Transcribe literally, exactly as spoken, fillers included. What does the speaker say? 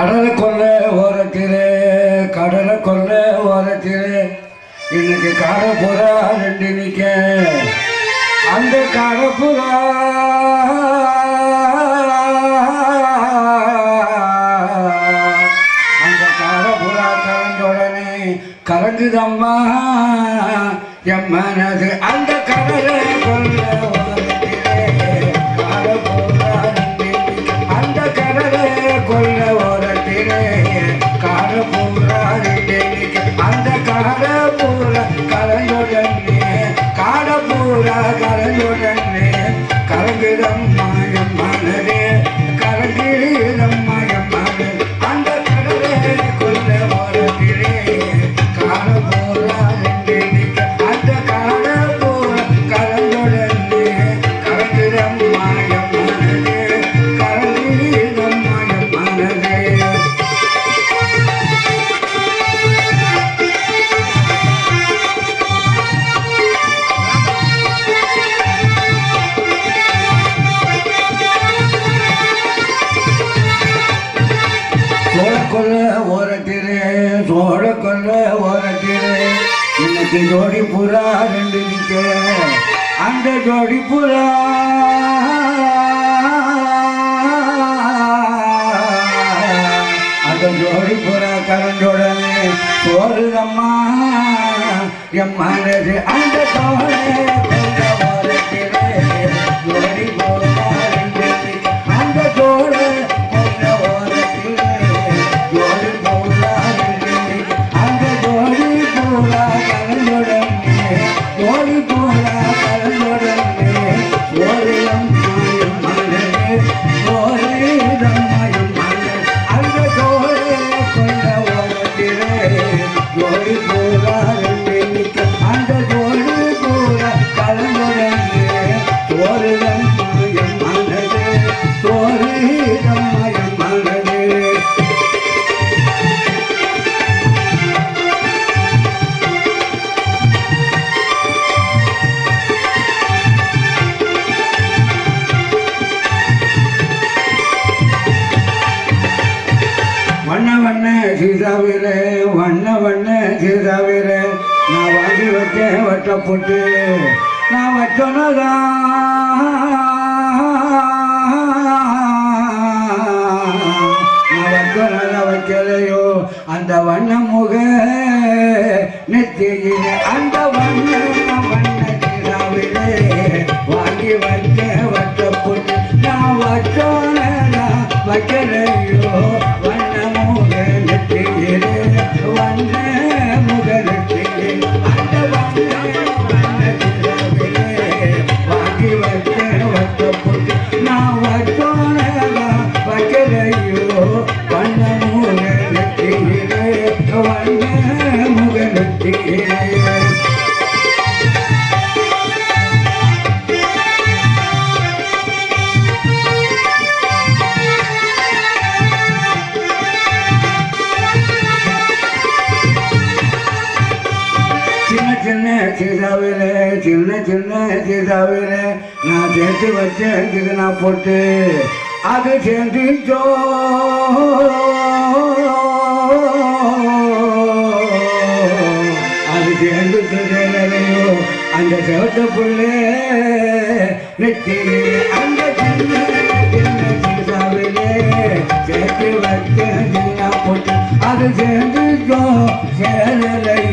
கடலை கொல்ல ஓரத்திலே கடலை கொல்ல ஓரத்திலே இன்னைக்கு காரப்புறா ரெண்டு நிக்க அந்த காரப்புறா அந்த காரப்புறா கலந்தோடனே கலங்குதம்மா என் மனது அந்த கடலை கொல்ல ஓரத்திலே காரப்புறா ரெண்டு அந்த கடலை கொல்ல ஓரத்திலே காரப்புறா ரெண்டு அந்த காரப்புறா கலந்துடனே காரப்புறா கலந்துடனே கலங்குதம்மா என் மனதே கலங்குதம்மா என் மனது அந்த கடலை கொல்ல ஓரத்திலே காரப்புறா ரெண்டு அந்த காரப்புறா கலந்துடனே கலங்குதம்மா என் மனதே கலங்குதம்மா என் மனதே கொல்ல ஓரத்திலே சோழ கொல்ல ஓரத்திலே இன்னைக்கு ஜோடி புறா ரெண்டு நிக்க அந்த ஜோடி புறா அந்த ஜோடி புறா கலந்துடனே சோறுதம்மா என் மனது அந்த சோழ கொல்ல ஓரத்திலே ஜோடி புறா ரெண்டு நிக்க அந்த சோழ கொல்ல ஓரத்திலே அந்த ஜோடி பூரா கலந்துடனே ஜோடி பூரா கலந்துடனே ஓரியம் மனதே ஓரியம் மனதே அந்த ஜோடி கொண்ட ஓரத்திலே ஜோடி பூரா ரெண்டு நிக்க அந்த ஜோடி பூரா கலந்துடனே ஓரியம் மனதே ஓரியம் மனதே வண்ண வண்ண சீதாவிலே வண்ண வண்ண சீதாவிலே நான் வாங்கி வச்சேன் வட்ட போட்டு நான் வச்சோன்னதான் நான் வச்சோன்னதான் வைக்கலையோ அந்த வண்ண முக நெத்தியிலே அந்த வண்ண வண்ண சீதாவிலே வாங்கி வச்சேன் வட்ட போட்டு நான் வச்சோன்னதான் வைக்கலையோ வண்ண முக நெத்தியிலே வண்ண முக நெத்தியிலே அந்த வண்ண வண்ண சீதாவிலே வாங்கி வச்சேன் வட்ட போட்டு நான் வச்சோன்னதான் வைக்கலையோ வண்ண முக நெத்தியிலே வண்ண முக நெத்தியிலே சின்ன சீதாவிலே சின்ன சின்ன சீதாவிலே நான் சேர்த்து வச்சேன் நான் போட்டு அது சேர்ந்துச்சோ அது சேர்ந்து சேலையோ அந்த செவத்த புள்ளே நெத்திலே அந்த சின்ன சின்ன சீதாவிலே சேர்த்து வச்சேன் நான் போட்டு அது சேர்ந்துச்சோ சேலையோ